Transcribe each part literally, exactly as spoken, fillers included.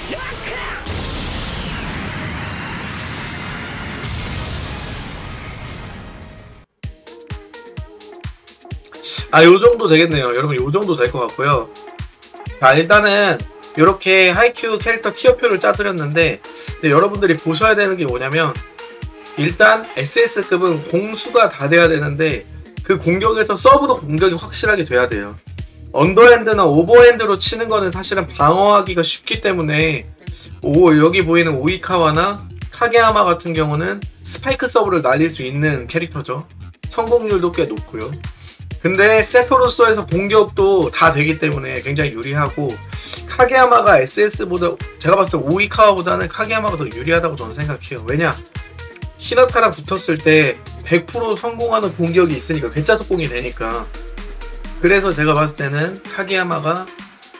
아, 요정도 되겠네요. 여러분, 요정도 될 것 같고요. 자, 일단은 이렇게 하이큐 캐릭터 티어표를 짜드렸는데, 근데 여러분들이 보셔야 되는 게 뭐냐면, 일단 에스에스급은 공수가 다 돼야 되는데, 그 공격에서 서브도 공격이 확실하게 돼야 돼요. 언더핸드나 오버핸드로 치는 거는 사실은 방어하기가 쉽기 때문에, 오, 여기 보이는 오이카와나 카게야마 같은 경우는 스파이크 서브를 날릴 수 있는 캐릭터죠. 성공률도 꽤 높고요. 근데 세토로서에서 공격도 다 되기 때문에 굉장히 유리하고, 카게야마가 에스에스보다, 제가 봤을 때 오이카와보다는 카게야마가 더 유리하다고 저는 생각해요. 왜냐? 히나타랑 붙었을 때 백 퍼센트 성공하는 공격이 있으니까, 괴짜 속공이 되니까. 그래서 제가 봤을 때는 카게야마가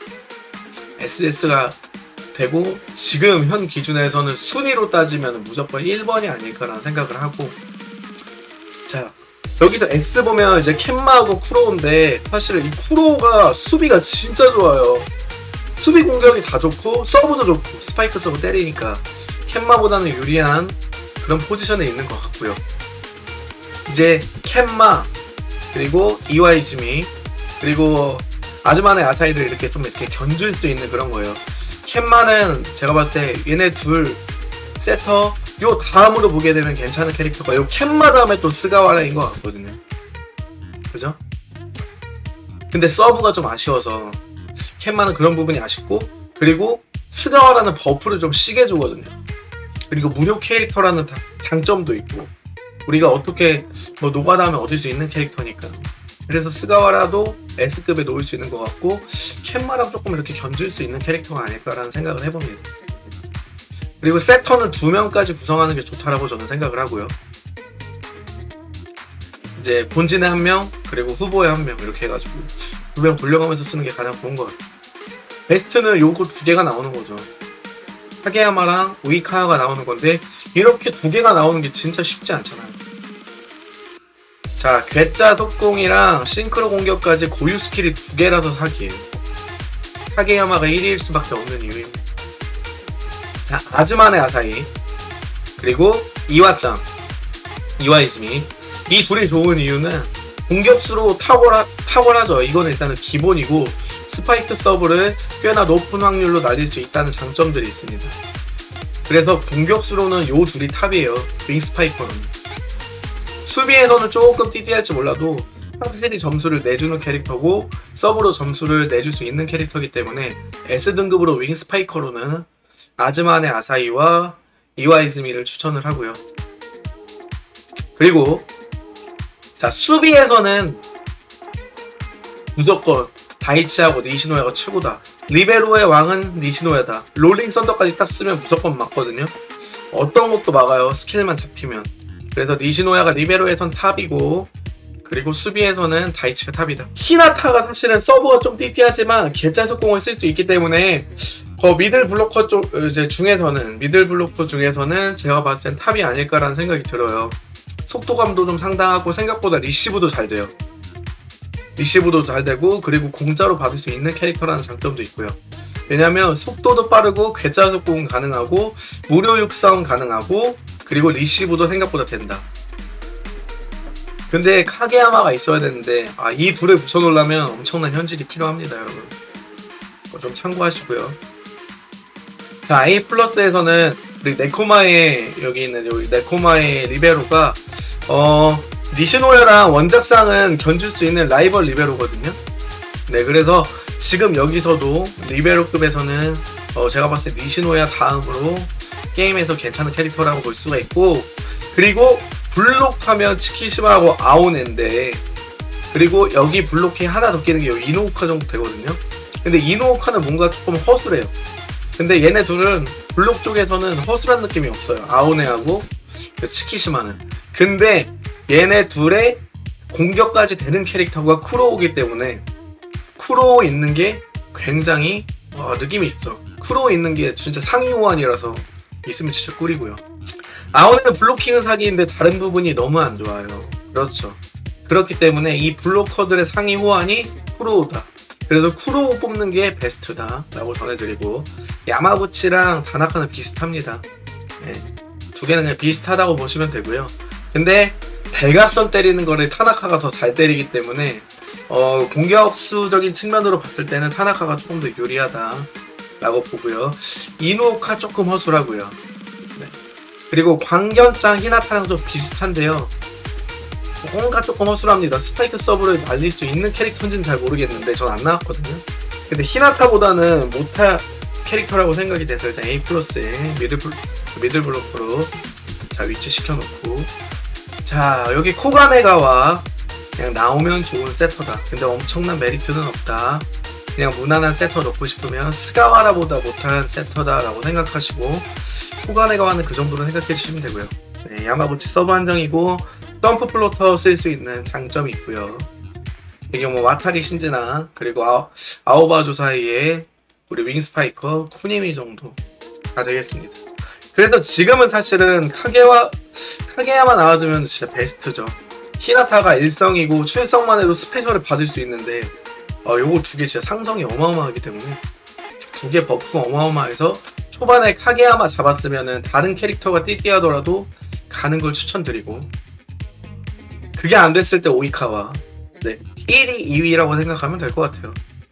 에스에스가 되고, 지금 현 기준에서는 순위로 따지면 무조건 일 번이 아닐까라는 생각을 하고, 자, 여기서 S 보면 이제 캔마하고 쿠로우인데, 사실 이 쿠로우가 수비가 진짜 좋아요. 수비 공격이 다 좋고 서브도 좋고 스파이크 서브 때리니까 캔마보다는 유리한 그런 포지션에 있는 것 같고요. 이제 캔마, 그리고 이와이즈미, 그리고 아즈마네 아사히를 이렇게 좀 이렇게 견줄 수 있는 그런 거예요. 캔마는 제가 봤을 때 얘네 둘 세터 요 다음으로 보게 되면 괜찮은 캐릭터가 요 캔마 다음에 또 스가와라인 것 같거든요. 그죠? 근데 서브가 좀 아쉬워서 캔마는 그런 부분이 아쉽고, 그리고 스가와라는 버프를 좀 시게 주거든요. 그리고 무료 캐릭터라는 장점도 있고, 우리가 어떻게 뭐 노가다 하면 얻을 수 있는 캐릭터니까. 그래서 스가와라도 S급에 놓을 수 있는 것 같고, 캔마랑 조금 이렇게 견줄 수 있는 캐릭터가 아닐까라는 생각을 해봅니다. 그리고 세터는 두 명까지 구성하는 게 좋다라고 저는 생각을 하고요. 이제 본진에 한 명, 그리고 후보에 한 명, 이렇게 해가지고 두 명 돌려가면서 쓰는 게 가장 좋은 것 같아요. 베스트는 요거 두 개가 나오는 거죠. 카게야마랑 오이카와가 나오는 건데, 이렇게 두 개가 나오는 게 진짜 쉽지 않잖아요. 자, 괴짜 속공이랑 싱크로 공격까지 고유 스킬이 두 개라서 사기예요. 카게야마가 일 위일 수밖에 없는 이유입니다. 자, 아즈마네 아사히, 그리고 이와짱, 이와이즈미, 이 둘이 좋은 이유는 공격수로 탁월하, 탁월하죠. 이건 일단은 기본이고, 스파이크 서브를 꽤나 높은 확률로 날릴 수 있다는 장점들이 있습니다. 그래서 공격수로는 요 둘이 탑이에요. 윙 스파이커는. 수비에서는 조금 띠띠할지 몰라도 확실히 점수를 내주는 캐릭터고, 서브로 점수를 내줄 수 있는 캐릭터이기 때문에 S등급으로 윙 스파이커로는 아즈마네 아사히와 이와이즈미를 추천을 하고요. 그리고 자, 수비에서는 무조건 다이치하고 니시노야가 최고다. 리베로의 왕은 니시노야다. 롤링 썬더까지 딱 쓰면 무조건 맞거든요. 어떤 것도 막아요, 스킬만 잡히면. 그래서 니시노야가 리베로에선 탑이고, 그리고 수비에서는 다이치가 탑이다. 히나타가 사실은 서브가 좀 띠띠하지만 괴짜 속공을 쓸 수 있기 때문에 그 미들 블로커 쪽 이제 중에서는 미들 블로커 중에서는 제가 봤을 땐 탑이 아닐까라는 생각이 들어요. 속도감도 좀 상당하고 생각보다 리시브도 잘 돼요. 리시브도 잘 되고, 그리고 공짜로 받을 수 있는 캐릭터라는 장점도 있고요. 왜냐면 속도도 빠르고 괴짜 속공 가능하고 무료 육성 가능하고, 그리고 리시브도 생각보다 된다. 근데 카게야마가 있어야 되는데, 아, 이 둘을 붙여놓으려면 엄청난 현질이 필요합니다, 여러분. 좀 참고하시고요. 자, A 플러스에서는 네코마의 여기 있는 여기 네코마의 리베로가 어 니시노야랑 원작상은 견줄 수 있는 라이벌 리베로거든요. 네, 그래서 지금 여기서도 리베로급에서는 어 제가 봤을 때 니시노야 다음으로 게임에서 괜찮은 캐릭터라고 볼 수가 있고, 그리고 블록하면 치키시마하고 아오네인데, 그리고 여기 블록에 하나 더 끼는 게 여기 이노우카 정도 되거든요. 근데 이노우카는 뭔가 조금 허술해요. 근데 얘네 둘은 블록 쪽에서는 허술한 느낌이 없어요. 아오네하고 치키시마는. 근데 얘네 둘의 공격까지 되는 캐릭터가 쿠로우기 때문에 쿠로우 있는 게 굉장히 와, 느낌이 있어. 쿠로우 있는 게 진짜 상위 호환이라서 있으면 진짜 꿀이고요. 아오네는 블로킹은 사기인데 다른 부분이 너무 안 좋아요. 그렇죠. 그렇기 때문에 이 블로커들의 상위 호환이 쿠로우다. 그래서 쿠로우 뽑는 게 베스트다 라고 전해드리고, 야마부치랑 다나카는 비슷합니다. 네. 두 개는 그냥 비슷하다고 보시면 되고요. 근데 대각선 때리는 거를 타나카가 더 잘 때리기 때문에 어, 공격수적인 측면으로 봤을 때는 타나카가 조금 더 유리하다 라고 보고요. 이누오카 조금 허술하고요. 네. 그리고 광견짱 히나타랑 좀 비슷한데요. 뭔가 조금 허술합니다. 스파이크 서브를 날릴 수 있는 캐릭터인지는 잘 모르겠는데 전 안 나왔거든요. 근데 히나타보다는 못할 캐릭터라고 생각이 돼서 일단 A 플러스에 미들, 미들 블로커로 자 위치 시켜놓고, 자 여기 코가네가와 그냥 나오면 좋은 세터다. 근데 엄청난 메리트는 없다. 그냥 무난한 세터 넣고 싶으면 스가와라보다 못한 세터다 라고 생각하시고, 코가네가와는 그 정도로 생각해 주시면 되고요. 네, 야마부치 서브 한정이고 점프 플로터 쓸 수 있는 장점이 있고요. 이게 뭐 와타리 신즈나 그리고 아오, 아오바조 사이에 우리 윙스파이커 쿠니미 정도가 되겠습니다. 그래서 지금은 사실은 카게와 카게야만 나와주면 진짜 베스트죠. 히나타가 일성이고 출성만 해도 스페셜을 받을 수 있는데 어, 요거 두 개 진짜 상성이 어마어마하기 때문에 두 개 버프 어마어마해서 초반에 카게야마 잡았으면은 다른 캐릭터가 띠띠하더라도 가는 걸 추천드리고, 그게 안 됐을 때 오이카와 네, 일 위, 이 위라고 생각하면 될 것 같아요.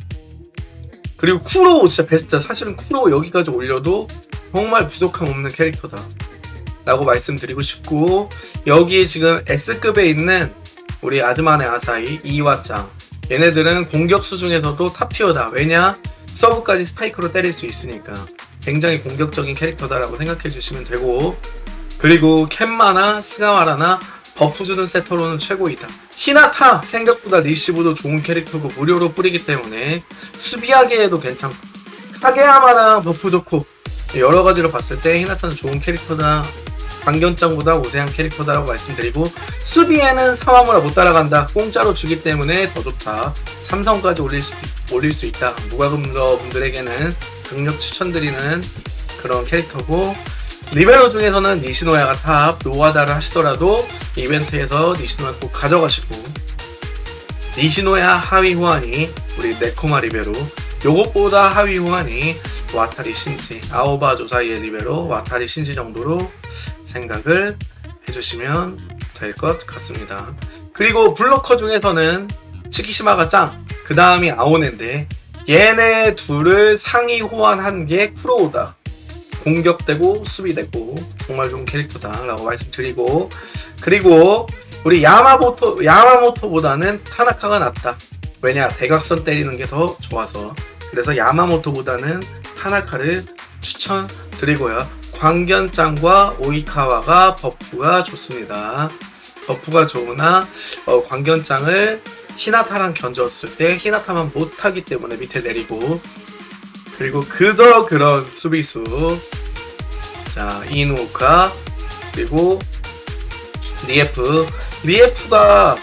그리고 쿠로우 진짜 베스트. 사실은 쿠로우 여기까지 올려도 정말 부족함 없는 캐릭터다 라고 말씀드리고 싶고, 여기 지금 S급에 있는 우리 아즈마네 아사히, 이와짱, 얘네들은 공격수 중에서도 탑티어다. 왜냐? 서브까지 스파이크로 때릴 수 있으니까 굉장히 공격적인 캐릭터다 라고 생각해 주시면 되고, 그리고 캔마나 스가와라나 버프 주는 세터로는 최고이다. 히나타 생각보다 리시브도 좋은 캐릭터고 무료로 뿌리기 때문에 수비하기에도 괜찮고, 카게야마랑 버프 좋고 여러 가지로 봤을 때 히나타는 좋은 캐릭터다. 광견짱보다 우세한 캐릭터다라고 말씀드리고, 수비에는 사와무라 못 따라간다. 공짜로 주기 때문에 더 좋다. 삼성까지 올릴 수, 올릴 수 있다. 무과금러 분들에게는 강력 추천드리는 그런 캐릭터고, 리베로 중에서는 니시노야가 탑, 노가다를 하시더라도 이벤트에서 니시노야 꼭 가져가시고, 니시노야 하위 후환이 우리 네코마 리베로, 요것보다 하위 후환이 와타리 신지, 아오바조 사이의 리베로 와타리 신지 정도로 생각을 해주시면 될 것 같습니다. 그리고 블로커 중에서는 치키시마가 짱, 그 다음이 아오네인데 얘네 둘을 상위 호환한 게 쿠로우다. 공격되고 수비되고 정말 좋은 캐릭터다 라고 말씀드리고, 그리고 우리 야마모토, 야마모토보다는 타나카가 낫다. 왜냐? 대각선 때리는 게 더 좋아서. 그래서 야마모토보다는 타나카를 추천드리고요. 광견짱과 오이카와가 버프가 좋습니다. 버프가 좋으나 어, 광견짱을 히나타랑 견졌을 때 히나타만 못하기 때문에 밑에 내리고, 그리고 그저 그런 수비수, 자 이누오카, 그리고 리에프. 리에프가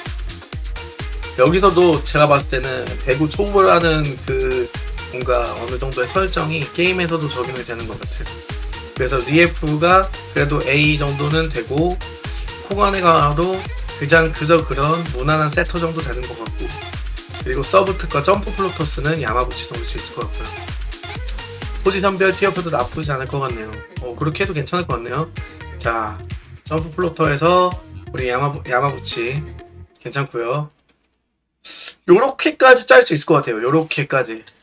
여기서도 제가 봤을 때는 배구 초보라는 그 뭔가 어느 정도의 설정이 게임에서도 적용이 되는 것 같아요. 그래서 리에프가 그래도 A 정도는 되고, 코가네가도 그냥 그저 그런 무난한 세터 정도 되는 것 같고, 그리고 서브 특과 점프 플로터스는 야마부치 넣을 수 있을 것 같고요. 포지션별 티어표도 나쁘지 않을 것 같네요. 어, 그렇게 해도 괜찮을 것 같네요. 자, 점프 플로터에서 우리 야마, 야마부치 괜찮고요. 요렇게까지 짤 수 있을 것 같아요. 요렇게까지.